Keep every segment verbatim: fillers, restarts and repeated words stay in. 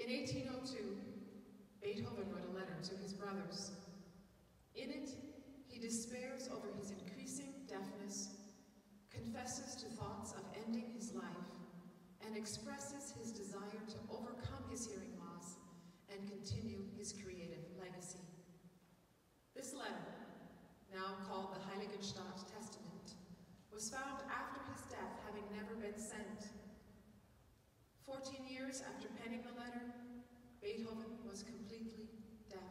In eighteen oh two, Beethoven wrote a letter to his brothers. In it, he despairs over his increasing deafness, confesses to thoughts of ending his life, and expresses his desire to overcome his hearing loss and continue his creative legacy. This letter, now called the Heiligenstadt Testament, was found after his death, having never been sent. Fourteen years after penning the letter, Beethoven was completely deaf.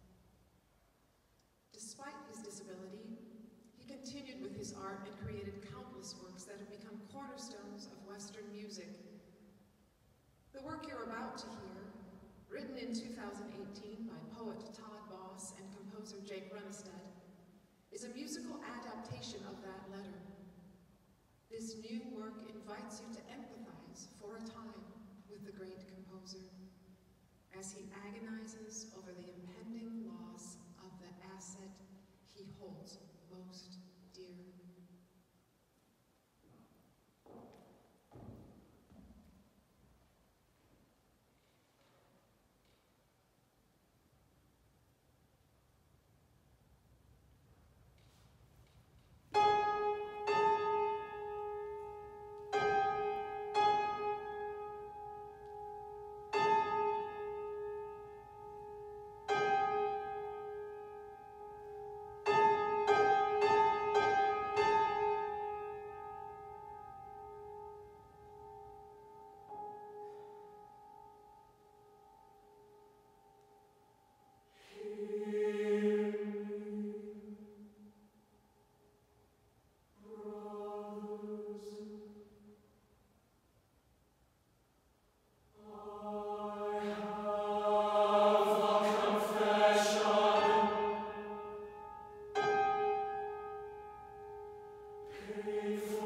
Despite his disability, he continued with his art and created countless works that have become cornerstones of Western music. The work you're about to hear, written in two thousand eighteen by poet Todd and composer Runestad, is a musical adaptation of that letter. This new work invites you to empathize for a time with the great composer as he agonizes over the impending loss of the asset he holds most dear. Pray